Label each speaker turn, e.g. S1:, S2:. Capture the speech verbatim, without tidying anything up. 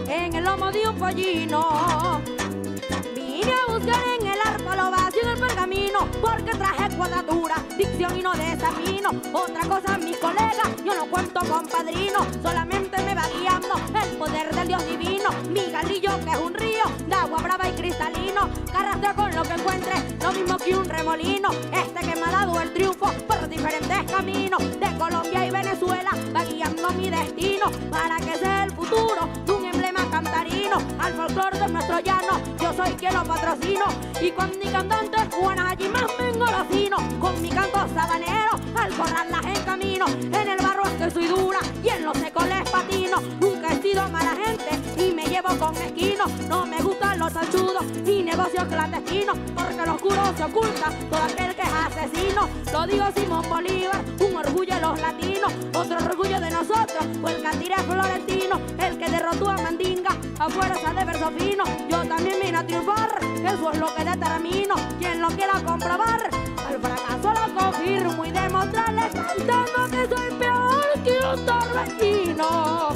S1: en el lomo de un pollino. Vine a buscar en el arpa lo vacío en el pergamino, porque traje cuadratura, dicción y no desafino. Otra cosa, mis colegas, yo no cuento con padrino, solamente me va guiando el poder del Dios divino. Mi galillo que es un río de agua brava y cristalino, que arrastra con lo que encuentre, lo mismo que un remolino. Este que me ha dado el triunfo por diferentes caminos, de Colombia y Venezuela, va guiando mi destino, para que sea el futuro de un emblema cantarino. Al folclor de nuestro llano, yo soy quien lo patrocino, y con mi cantante Juana allí más me engolosino. Con mi canto sabanero, al corrarlas en camino, en el barro es que soy dura y en los secos les patino. Nunca he sido mala gente y me llevo con mezquino, no me gustan los salchudos ni negocios clandestinos, porque lo oscuro se oculta todo aquel que es asesino. Lo digo Simón Bolívar, un orgullo de los latinos, otro orgullo de nosotros fue el Cantire Florentino, el que derrotó a Mandinga a fuerza de verso fino. Yo también vine a triunfar, eso es lo que determino. Quien lo quiera comprobar, al fracaso lo confirmo y demostrarle cantando que soy peor que un torbellino.